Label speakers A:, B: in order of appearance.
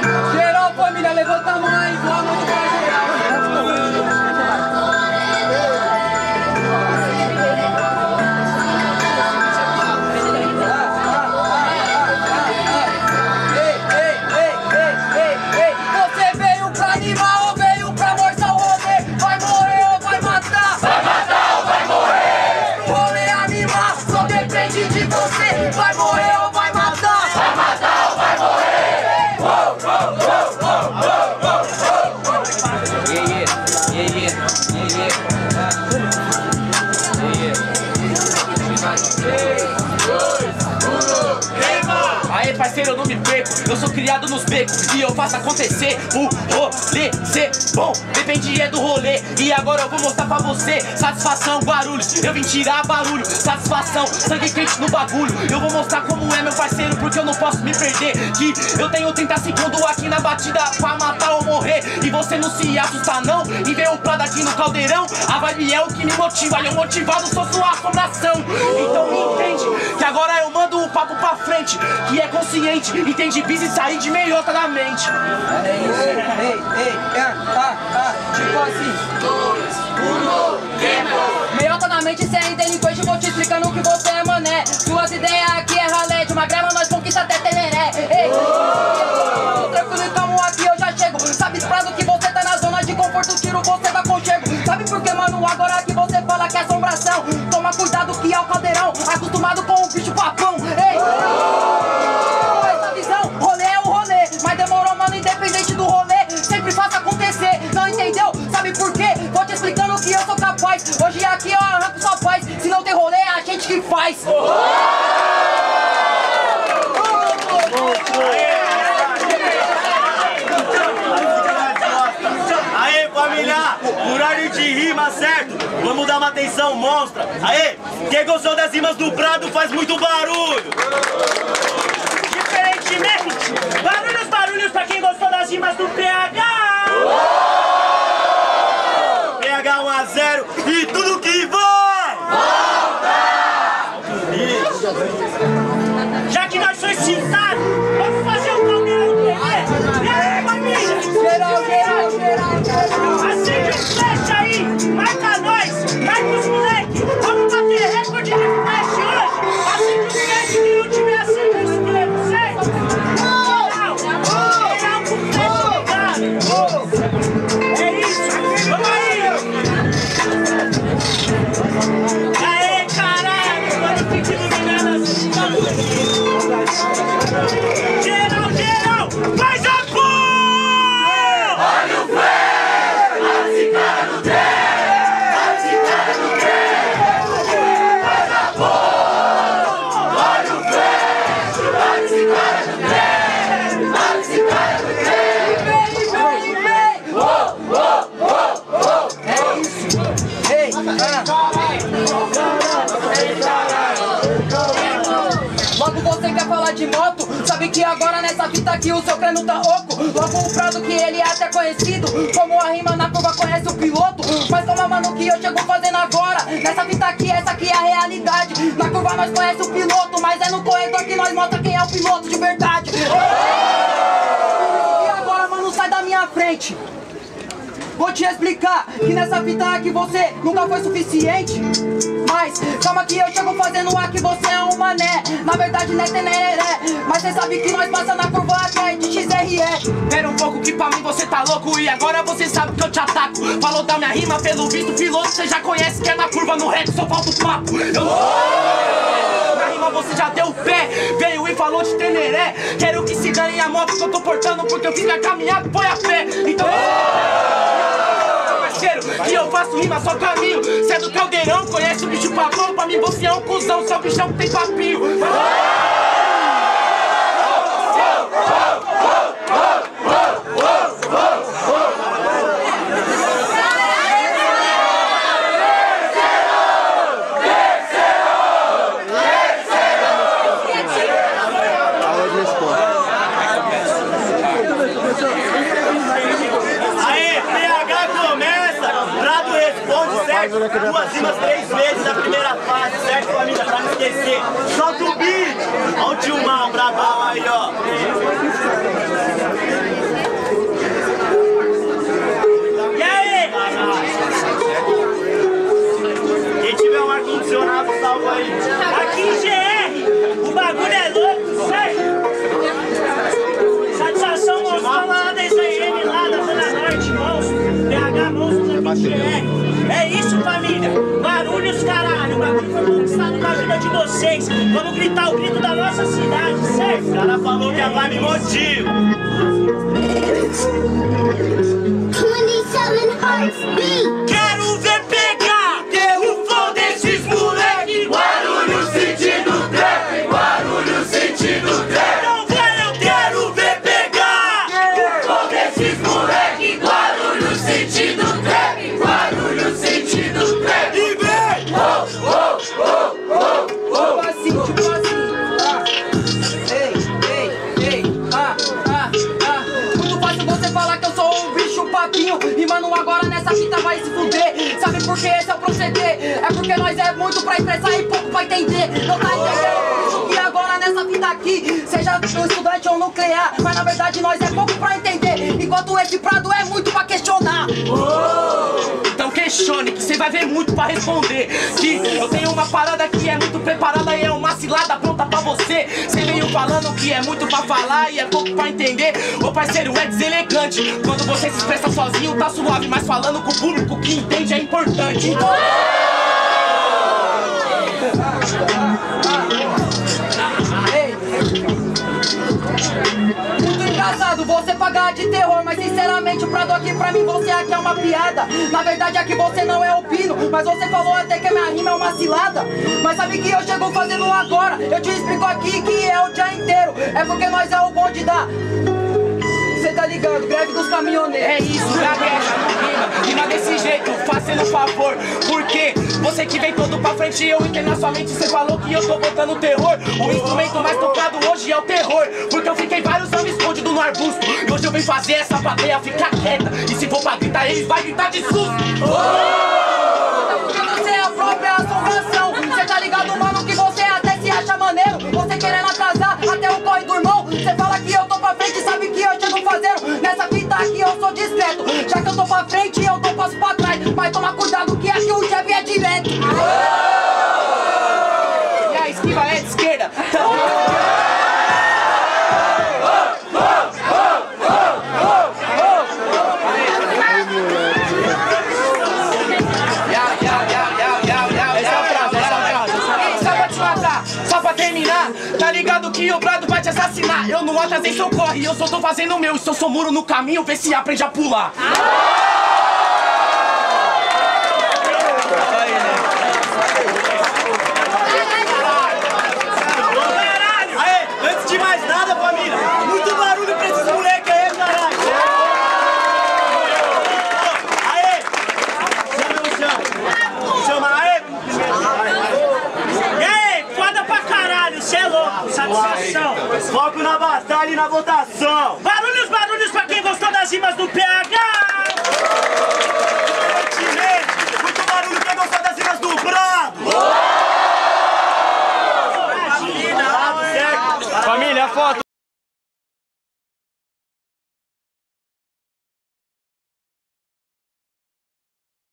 A: Geral, família, levanta a mão aí, boa noite pra geral. Você veio pra animar ou veio pra mostrar o rolê? Vai morrer ou vai matar? Vai matar ou vai morrer? O rolê animar só depende de você. Vai morrer ou vai matar? Vai matar ou vai morrer? Aê, parceiro, eu não me perco. Eu sou criado nos becos e eu faço acontecer. O rolê ser bom depende do rolê. E agora eu vou mostrar pra você. Satisfação, Guarulhos, eu vim tirar barulho. Satisfação, sangue quente no bagulho. Eu vou mostrar como é, meu parceiro, porque eu não posso me perder. Que eu tenho 30 segundos aqui na batida pra matar ou morrer. E você não se assusta não e vê o Prado aqui no caldeirão. A vibe é o que me motiva e eu motivado sou sua assombração. Então me entende que agora eu mando o papo pra frente, que é consciente, entende bis e sair de meiota na mente. É isso, tipo assim 2, 1, tempo. Meiota na mente, cê é delinquente, vou te explicando que você é mané. Suas ideias aqui é ralé, de uma grama nós conquista até temeré. Ei, tranquilo e calmo aqui eu já chego. Sabe Prado que você tá na zona de conforto, tiro você da conchego. Sabe por que, mano, agora que você fala que é assombração? Toma cuidado que é o caldeirão, acostumado com o bicho papão. Ei, essa visão, rolê é o rolê, mas demorou, mano, independente do rolê, sempre faça acontecer, não entendeu? Sabe por quê? Vou te explicando que eu sou capaz. Hoje aqui eu arranco sua paz, se não tem rolê é a gente que faz.
B: Aê, família, horário de rima, certo? Vamos dar uma atenção monstra. Aê, quem gostou das rimas do Prado faz muito barulho. Diferentemente, barulhos pra quem gostou das rimas do PH. PH 1 a 0 e tudo que vai! Já que nós somos citados, vamos fazer um caldeirão do PG. E aí, família?
A: Geral.
B: Acende o flash aí, marca nós, marca os moleque. Vamos bater recorde de flash hoje. Acende o flash que não tiver acendo o esquerdo, certo? Geral com flash ligado. É isso, vamos aí. Aê, caralho, mano, fica iluminado assim. Geral, faz a porra! Olha o flash, assim cara no trem, assim cara no trem. Faz a porra! Olha o flash, assim cara no trem, assim cara no trem.
A: É isso. Ei, logo você quer falar de moto? Sabe que agora nessa fita aqui o seu crânio tá oco. Logo o Prado que ele é até conhecido como a rima na curva conhece o piloto. Mas toma, mano, que eu chego fazendo agora. Nessa fita aqui, essa aqui é a realidade. Na curva nós conhece o piloto, mas é no corredor que nós mostra quem é o piloto de verdade. E agora, mano, sai da minha frente. Vou te explicar que nessa fita aqui você nunca foi suficiente. Mas calma que eu chego fazendo aqui, você é um mané. Na verdade não é teneré, mas cê sabe que nós passa na curva até de XRE. Pera um pouco que pra mim você tá louco e agora você sabe que eu te ataco. Falou da minha rima, pelo visto piloto cê já conhece que é na curva no reto, só falta o papo. Na rima você já deu pé, veio e falou de teneré. Quero que se dane a moto que eu tô portando, porque eu fiz minha caminhada, foi a pé. Então que eu faço rima, só caminho. Cê é do caldeirão, conhece o bicho papão. Pra mim você é um cuzão, seu bichão que tem papinho.
B: Duas rimas 3 vezes a primeira fase, certo, família? Pra não esquecer. Solta o beat! Olha o tio Mal, bravão aí, ó. É isso, família. Barulhos, caralho. O bagulho foi conquistado na vida de vocês. Vamos gritar o grito da nossa cidade, certo? O cara falou que a vibe motiva.
C: 27 hearts beat.
B: Quero ver pegar o flow desses moleque.
D: Barulho sentindo trap, barulho sentindo trap.
B: Não vai, eu quero ver pegar
D: O flow desses moleque, barulho sentindo trap, barulho sentindo trap.
B: e vem.
A: Tipo assim, Muito fácil você falar que eu sou um bicho papinho. E mano, agora nessa fita vai se fuder. Sabe por que esse é o proceder? É porque nós é muito pra expressar e pouco pra entender. Não tá entendendo? E agora nessa fita aqui, seja estudante ou nuclear, mas na verdade nós é pouco pra entender. Enquanto esse prado é muito pra questionar.
B: Então questione, que você vai ver muito pra responder. Que eu tenho uma parada que é muito preparada e é uma cilada pronta pra você. Você veio falando que é muito pra falar e é pouco pra entender. Ô parceiro, é deselegante. Quando você se expressa sozinho tá suave, mas falando com o público que entende é importante. Então...
A: Muito engraçado você pagar de terror, mas sinceramente o prado aqui pra mim você aqui é uma piada. Na verdade aqui você não é o pino, mas você falou até que a minha rima é uma cilada. Mas sabe que eu chego fazendo agora, eu te explico aqui que é o dia inteiro. É porque nós é o bonde da... Cê tá ligado, greve dos caminhoneiros.
B: É isso, gagueja, rima desse jeito, fazendo favor. Porque você que vem todo pra frente, eu entendo na sua mente. Você falou que eu tô botando terror. O instrumento mais tocado hoje é o terror. Porque eu fiquei vários anos escondido no arbusto. E hoje eu venho fazer essa plateia ficar quieta. E se for pra gritar, eles vai gritar de susto.
A: Porque você é a própria assombração. Cê tá ligado, mano, que você até se acha maneiro. Você querendo atrasar até o corre do irmão. Cê fala que eu tô pra frente, sabe que eu chego fazendo. Nessa fita aqui eu sou discreto. Já que eu tô pra frente, eu tô passo pra trás. Mas toma cuidado que aqui o Jeff é direto.
B: E a esquiva é de esquerda. Então... Tá ligado que o brado vai te assassinar. Eu não atrasei seu corre, eu só tô fazendo o meu. E se eu sou muro no caminho, vê se aprende a pular. Caralho! Aê, antes de mais nada, família, muito barulho pra esses moleque aí, caralho! Aê! Chama, aê! E aí, foda pra caralho, cê é louco, satisfação! Foco na batalha e na votação! Barulhos pra quem gostou das rimas do PH!